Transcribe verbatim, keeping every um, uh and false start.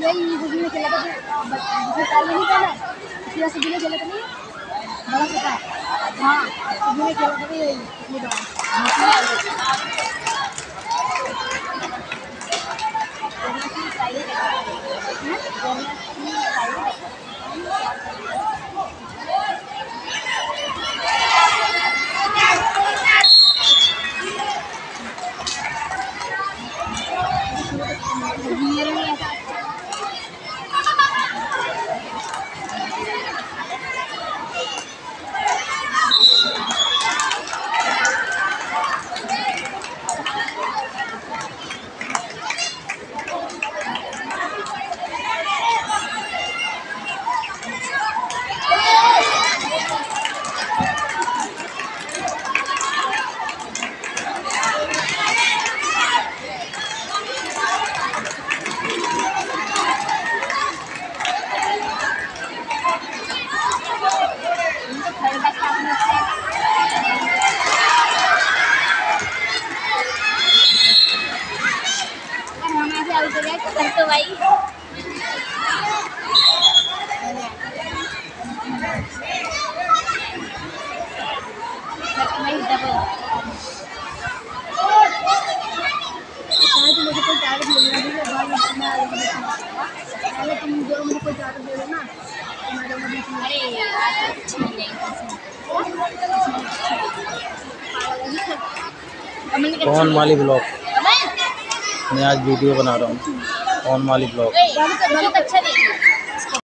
वही बुजुर्ग ने खेला था जिसने ताल नहीं खेला इसी वजह से बिना खेला था नहीं बड़ा पता हाँ बुजुर्ग ने खेला था ये ये बात तो भाई मुझे कोई टारगेट मिल रहा है तुम जो मुझे कोई टारगेट दे दो ना अरे कौन माली ब्लॉग मैं आज वीडियो बना रहा हूँ कौन माली ब्लॉग बहुत अच्छा नहीं